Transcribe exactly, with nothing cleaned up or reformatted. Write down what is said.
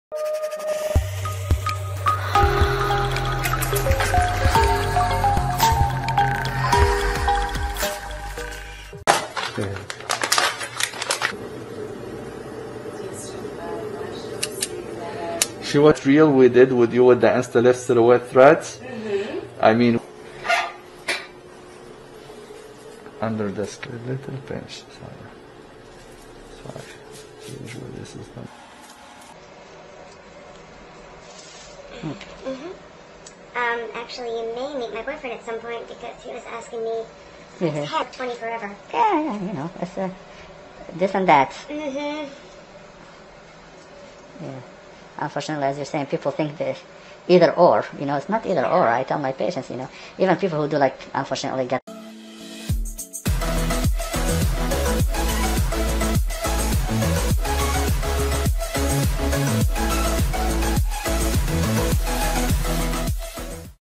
See what real we did with you with the Instalift silhouette threads? Mm-hmm. I mean, under this little pinch. Sorry. Sorry. Usually this is not. Mm-hmm. Um, actually, you may meet my boyfriend at some point because he was asking me. Mm-hmm. It's had twenty forever. Yeah, yeah, you know, it's uh, this and that. Mm-hmm. Yeah. Unfortunately, as you're saying, people think that either or. You know, it's not either or. I tell my patients, you know, even people who do like, unfortunately, get